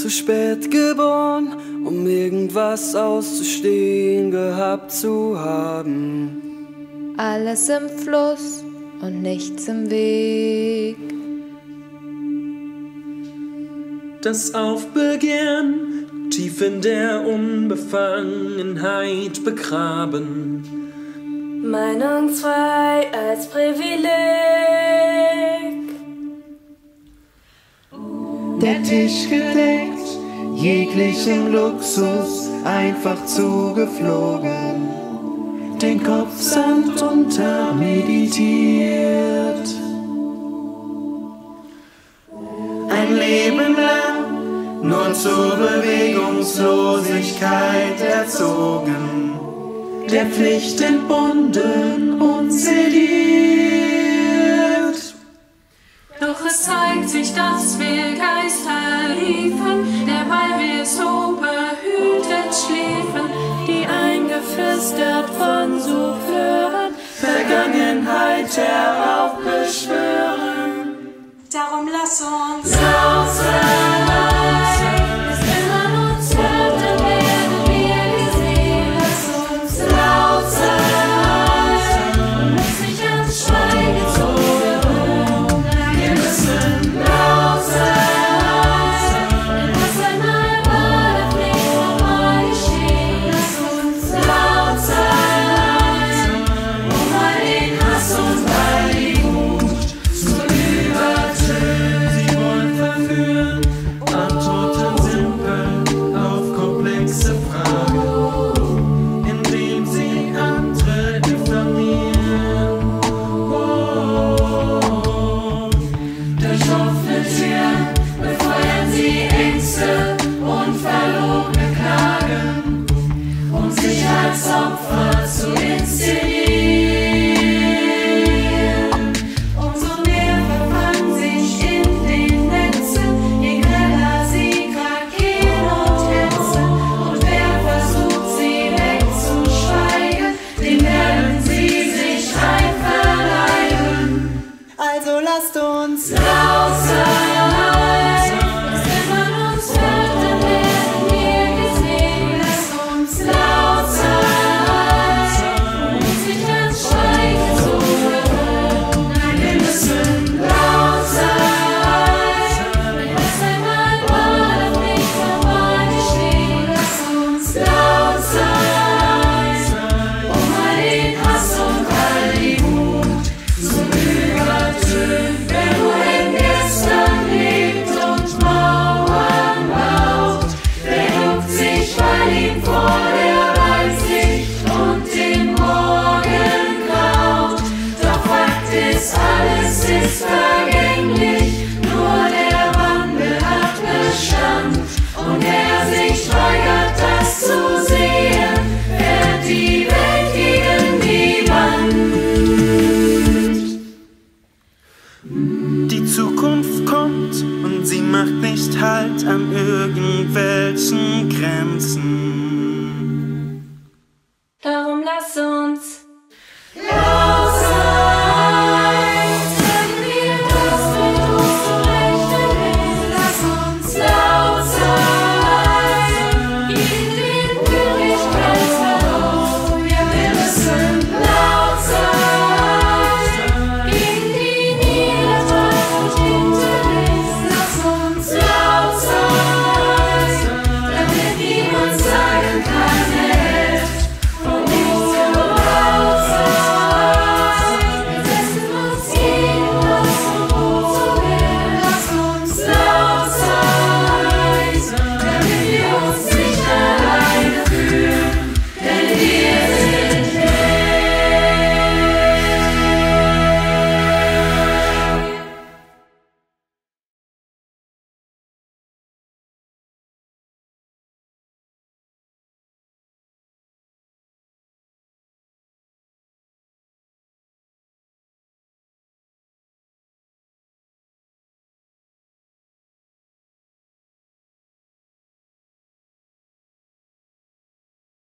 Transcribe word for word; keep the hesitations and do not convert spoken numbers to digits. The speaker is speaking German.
zu spät geboren, um irgendwas auszustehen gehabt zu haben. Alles im Fluss und nichts im Weg. Das Aufbegehren tief in der Unbefangenheit begraben. Meinungsfrei als Privileg. Der Tisch gedeckt, jeglichem Luxus einfach zugeflogen. Den Kopf sanft unter meditiert. Ein Leben lang nur zur Bewegungslosigkeit erzogen, der Pflicht entbunden und sediert. Doch es zeigt sich, dass wir Geister riefen, derweil wir so behütet schliefen, die eingeflüstert von Souffleuren Vergangenheit heraufbeschwören. Darum lass uns laut sein, bis niemand uns hört, dann werden wir gesehen. Lass uns laut sein und uns nicht ans Schweigen zu gewöhnen. Wir müssen laut sein, denn was einmal war, darf nicht nochmal geschehen. Lass uns laut sein, um all den Hass und all die Wut zu übertönen. Sie wollen verführen, antworten simpel auf komplexe Fragen, indem sie andere diffamieren. Oh. Durch offene Türen befeuern sie Ängste und verlogene Klagen, um sich als Opfer zu inszenieren. Umso mehr verfangen sich in den Netzen, je greller sie krakeelen und hetzen. Und wer versucht, sie wegzuschweigen, dem werden sie sich einverleiben. Also lasst uns Laut sein, bis niemand uns hört, dann werden wir gesehen. Lass uns laut sein, um uns nicht ans Schweigen zu gewöhnen. Nein, wir müssen laut sein, denn was einmal war, darf nicht nochmal geschehen. Lass uns laut sein, um all den Hass und all die Wut zu übertönen. Wer nur im Gestern lebt und Mauern baut, der duckt sich, weil ihm vor